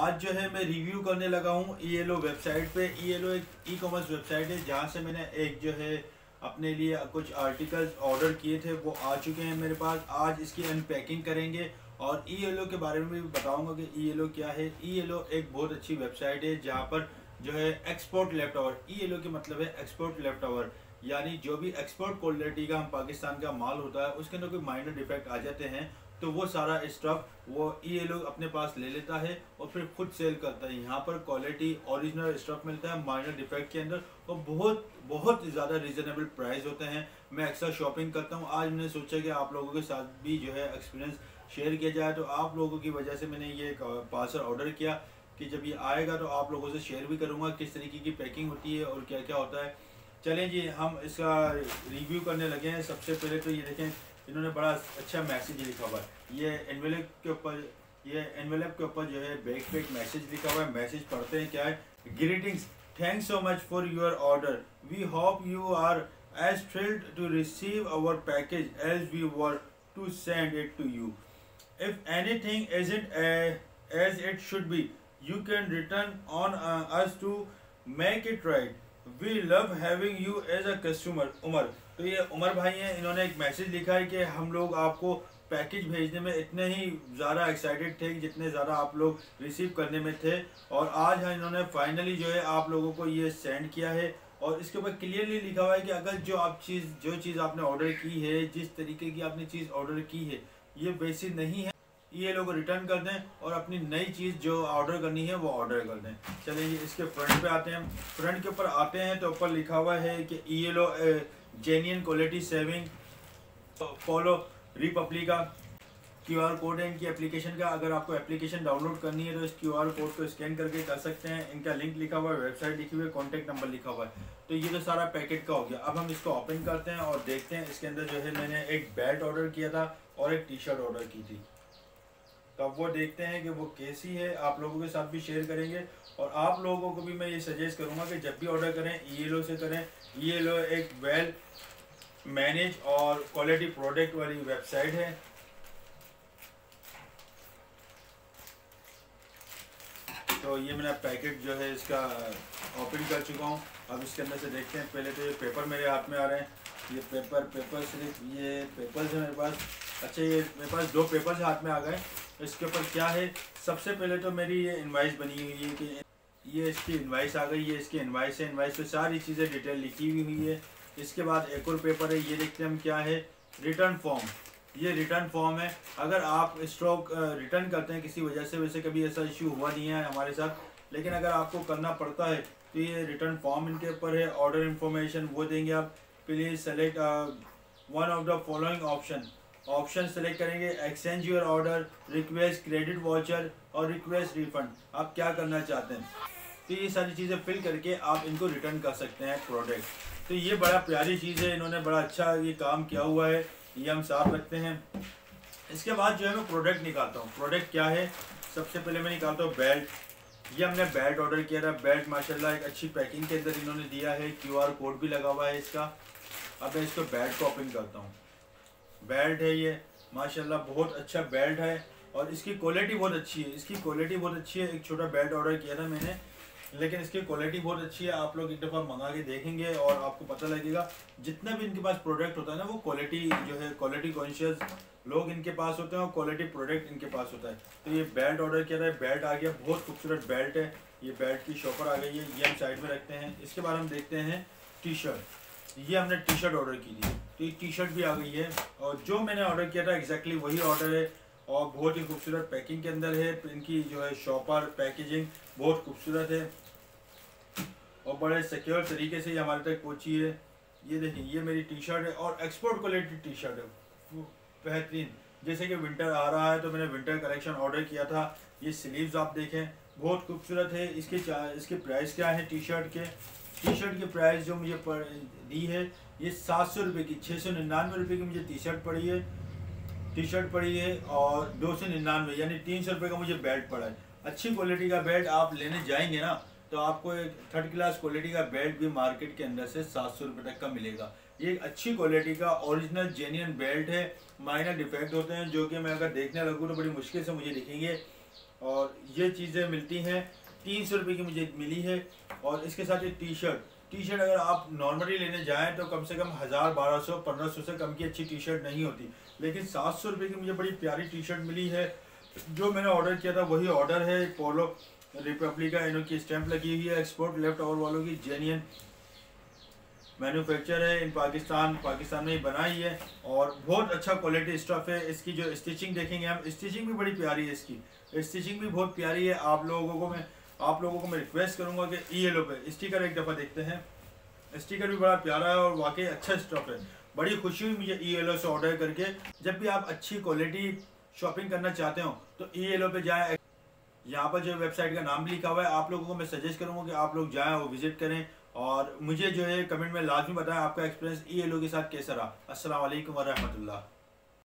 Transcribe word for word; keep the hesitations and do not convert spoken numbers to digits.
आज जो है मैं रिव्यू करने लगा हूँ ई एल ओ वेबसाइट पे। ई एल ओ एक ई कॉमर्स वेबसाइट है जहाँ से मैंने एक जो है अपने लिए कुछ आर्टिकल्स ऑर्डर किए थे, वो आ चुके हैं मेरे पास। आज इसकी अनपैकिंग करेंगे और ई एल ओ के बारे में भी बताऊंगा कि ई एल ओ क्या है। ई एल ओ एक बहुत अच्छी वेबसाइट है जहाँ पर जो है export left over, E L O के मतलब है एक्सपोर्ट लेफ्ट ओवर, यानी जो भी एक्सपोर्ट क्वालिटी का हम पाकिस्तान का माल होता है उसके अंदर कोई माइनर डिफेक्ट आ जाते हैं तो वो सारा स्टॉक वो ई एल ओ अपने पास ले लेता है और फिर खुद सेल करता है। यहाँ पर क्वालिटी ओरिजिनल स्टॉक मिलता है माइनर डिफेक्ट के अंदर और बहुत बहुत ज़्यादा रीजनेबल प्राइस होते हैं। मैं अक्सर शॉपिंग करता हूँ। आज मैंने सोचा कि आप लोगों के साथ भी जो है एक्सपीरियंस शेयर किया जाए, तो आप लोगों की वजह से मैंने ये पार्सल ऑर्डर किया कि जब ये आएगा तो आप लोगों से शेयर भी करूँगा किस तरीके की पैकिंग होती है और क्या क्या होता है। चलें जी, हम इसका रिव्यू करने लगे हैं। सबसे पहले तो ये देखें, इन्होंने बड़ा अच्छा मैसेज लिखा हुआ है। ये एनवेलप के ऊपर ये एनवेलप के ऊपर जो है बैक पे एक मैसेज लिखा हुआ है। मैसेज पढ़ते हैं क्या है। Greetings, thanks so much for your order, we hope you are as thrilled to receive our package as we were to send it to you. If anything isn't as it should be, you can return on us to make it right. We love having you as a customer. Umar, तो ये उमर भाई हैं, इन्होंने एक message लिखा है कि हम लोग आपको पैकेज भेजने में इतने ही ज़्यादा एक्साइटेड थे जितने ज़्यादा आप लोग रिसीव करने में थे, और आज हाँ इन्होंने फाइनली जो है आप लोगों को ये सेंड किया है। और इसके ऊपर क्लियरली लिखा हुआ है कि अगर जो आप चीज़ जो चीज़ आपने ऑर्डर की है, जिस तरीके की आपने चीज़ ऑर्डर की है ये वैसी नहीं है, ये लोग रिटर्न कर दें और अपनी नई चीज़ जो ऑर्डर करनी है वो ऑर्डर कर दें। चलिए इसके फ्रंट पे आते हैं। फ्रंट के ऊपर आते हैं तो ऊपर लिखा हुआ है कि E L O genuine quality saving follow रिपब्लिका। क्यू आर कोड है इनकी एप्लीकेशन का। अगर आपको एप्लीकेशन डाउनलोड करनी है तो इस क्यू आर कोड को स्कैन करके कर सकते हैं। इनका लिंक लिखा हुआ है, वेबसाइट लिखी हुई है, कॉन्टैक्ट नंबर लिखा हुआ है। तो ये तो सारा पैकेट का हो गया। अब हम इसको ओपन करते हैं और देखते हैं इसके अंदर जो है मैंने एक बेल्ट ऑर्डर किया था और एक टी शर्ट ऑर्डर की थी। तो अब वो देखते हैं कि वो कैसी है, आप लोगों के साथ भी शेयर करेंगे। और आप लोगों को भी मैं ये सजेस्ट करूंगा कि जब भी ऑर्डर करें ई एल ओ से करें। ई एल ओ एक वेल मैनेज और क्वालिटी प्रोडक्ट वाली वेबसाइट है। तो ये मैंने पैकेट जो है इसका ओपन कर चुका हूँ। अब इसके अंदर से देखते हैं। पहले तो ये पेपर मेरे हाथ में आ रहे हैं। ये पेपर पेपर सिर्फ ये पेपर्स है मेरे पास। अच्छा, ये मेरे पास दो पेपर्स हाथ में आ गए। इसके ऊपर क्या है, सबसे पहले तो मेरी ये इनवाइस बनी हुई है कि ये इसकी इनवाइस आ गई। ये इसकी इनवाइस है। इनवाइस पे सारी चीज़ें डिटेल लिखी हुई हुई है। इसके बाद एक और पेपर है, ये देखते हैं हम क्या है, रिटर्न फॉर्म। ये रिटर्न फॉर्म है। अगर आप स्टॉक रिटर्न करते हैं किसी वजह से, वैसे कभी ऐसा इशू हुआ नहीं है हमारे साथ, लेकिन अगर आपको करना पड़ता है तो ये रिटर्न फॉर्म इनके ऊपर है। ऑर्डर इन्फॉर्मेशन वो देंगे आप। Please select one of the following option. Option select करेंगे, exchange your order, request credit voucher और रिक्वेस्ट रिफंड। आप क्या करना चाहते हैं, तो ये सारी चीज़ें फिल करके आप इनको रिटर्न कर सकते हैं प्रोडक्ट। तो ये बड़ा प्यारी चीज़ है, इन्होंने बड़ा अच्छा ये काम किया हुआ है। ये हम साथ रखते हैं। इसके बाद जो है मैं प्रोडक्ट निकालता हूँ। प्रोडक्ट क्या है, सबसे पहले मैं निकालता हूँ बेल्ट। ये हमने बेल्ट ऑर्डर किया था। बेल्ट माशाल्लाह एक अच्छी पैकिंग के अंदर इन्होंने दिया है। क्यू आर कोड भी लगा हुआ है इसका। अब मैं इसको बेल्ट को ओपन करता हूँ। बेल्ट है ये, माशाल्लाह बहुत अच्छा बेल्ट है और इसकी क्वालिटी बहुत अच्छी है। इसकी क्वालिटी बहुत अच्छी है। एक छोटा बेल्ट ऑर्डर किया था मैंने, लेकिन इसकी क्वालिटी बहुत अच्छी है। आप लोग एक दफ़ा मंगा के देखेंगे और आपको पता लगेगा। जितना भी इनके पास प्रोडक्ट होता है ना, वो क्वालिटी जो है, क्वालिटी कॉन्शियस लोग इनके पास होते हैं और क्वालिटी प्रोडक्ट इनके पास होता है। तो ये बेल्ट ऑर्डर किया था, बेल्ट आ गया। बहुत खूबसूरत बेल्ट है। ये बेल्ट की शॉपर आ गई है, ये हम साइड में रखते हैं। इसके बाद हम देखते हैं टी शर्ट। ये हमने टी शर्ट ऑर्डर की थी, तो ये टी शर्ट भी आ गई है। और जो मैंने ऑर्डर किया था एग्जैक्टली वही ऑर्डर है और बहुत ही खूबसूरत पैकिंग के अंदर है। इनकी जो है शॉपर पैकेजिंग बहुत खूबसूरत है और बड़े सिक्योर तरीके से ये हमारे तक पहुंची है। ये देखिए, ये मेरी टी शर्ट है और एक्सपोर्ट क्वालिटी टी शर्ट है, बेहतरीन। जैसे कि विंटर आ रहा है तो मैंने विंटर कलेक्शन ऑर्डर किया था। ये स्लीव्स आप देखें, बहुत खूबसूरत है। इसके इसके प्राइस क्या है टी शर्ट के। टी शर्ट की प्राइस जो मुझे पड़ दी है ये सात सौ रुपये की, छः सौ निन्यानवे रुपये की मुझे टी शर्ट पड़ी है टी शर्ट पड़ी है और दो सौ निन्यानवे यानी तीन सौ रुपये का मुझे बेल्ट पड़ा है। अच्छी क्वालिटी का बेल्ट आप लेने जाएंगे ना तो आपको एक थर्ड क्लास क्वालिटी का बेल्ट भी मार्केट के अंदर से सात सौ रुपये तक का मिलेगा। ये एक अच्छी क्वालिटी का ओरिजिनल जेन्युइन बेल्ट है। माइनर डिफेक्ट होते हैं जो कि मैं अगर देखने लगूँ तो बड़ी मुश्किल से मुझे दिखेंगे। और ये चीज़ें मिलती हैं तीन सौ रुपये की मुझे मिली है। और इसके साथ ये टी शर्ट टी शर्ट अगर आप नॉर्मली लेने जाएँ तो कम से कम हज़ार बारह सौ पंद्रह सौ से कम की अच्छी टी शर्ट नहीं होती, लेकिन सात सौ रुपये की मुझे बड़ी प्यारी टी शर्ट मिली है। जो मैंने ऑर्डर किया था वही ऑर्डर है। पोलो रिपब्लिका इन्हों की स्टैंप लगी हुई है, एक्सपोर्ट लेफ्ट ओवर वालों की, जेन्युइन मैन्युफैक्चर है इन पाकिस्तान पाकिस्तान में ही बनाई है और बहुत अच्छा क्वालिटी स्टफ है। इसकी जो स्टिचिंग देखेंगे हम, स्टिचिंग भी बड़ी प्यारी है, इसकी स्टिचिंग भी बहुत प्यारी है। आप लोगों को मैं आप लोगों को मैं रिक्वेस्ट करूंगा कि ई एल ओ पे स्टिकर एक दफ़ा देखते हैं। स्टिकर भी बड़ा प्यारा है और वाकई अच्छा स्टफ है। बड़ी खुशी हुई मुझे ई एल ओ से ऑर्डर करके। जब भी आप अच्छी क्वालिटी शॉपिंग करना चाहते हो तो ई एल ओ पे जाएँ। यहाँ पर जो वेबसाइट का नाम भी लिखा हुआ है, आप लोगों को मैं सजेस्ट करूँगा कि आप लोग जाएँ और विजिट करें और मुझे जो है कमेंट में लाजमी बताएं आपका एक्सपीरियंस ई एल ओ के साथ कैसा रहा। अस्सलाम वालेकुम व रहमतुल्लाह।